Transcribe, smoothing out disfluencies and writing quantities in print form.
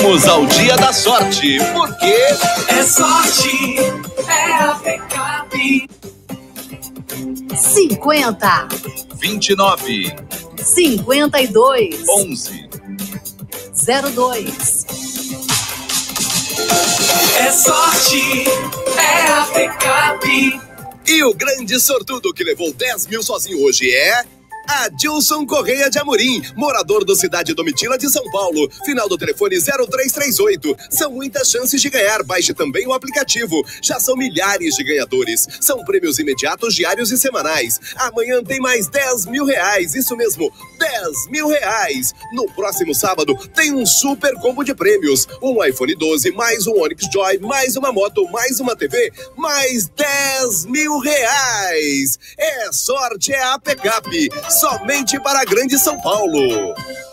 Vamos ao dia da sorte, porque é sorte, é a Pecap. 50, 29, 52, 11. 02. É sorte, é a Pecap. E o grande sortudo que levou 10 mil sozinho hoje é... Adilson Correia de Amorim, morador do Cidade Domitila de São Paulo. Final do telefone 0338. São muitas chances de ganhar. Baixe também o aplicativo. Já são milhares de ganhadores. São prêmios imediatos, diários e semanais. Amanhã tem mais 10 mil reais. Isso mesmo, 10 mil reais. No próximo sábado tem um super combo de prêmios. Um iPhone 12, mais um Onix Joy, mais uma moto, mais uma TV, mais 10 mil reais. É sorte, é a Pecap. Somente para a Grande São Paulo.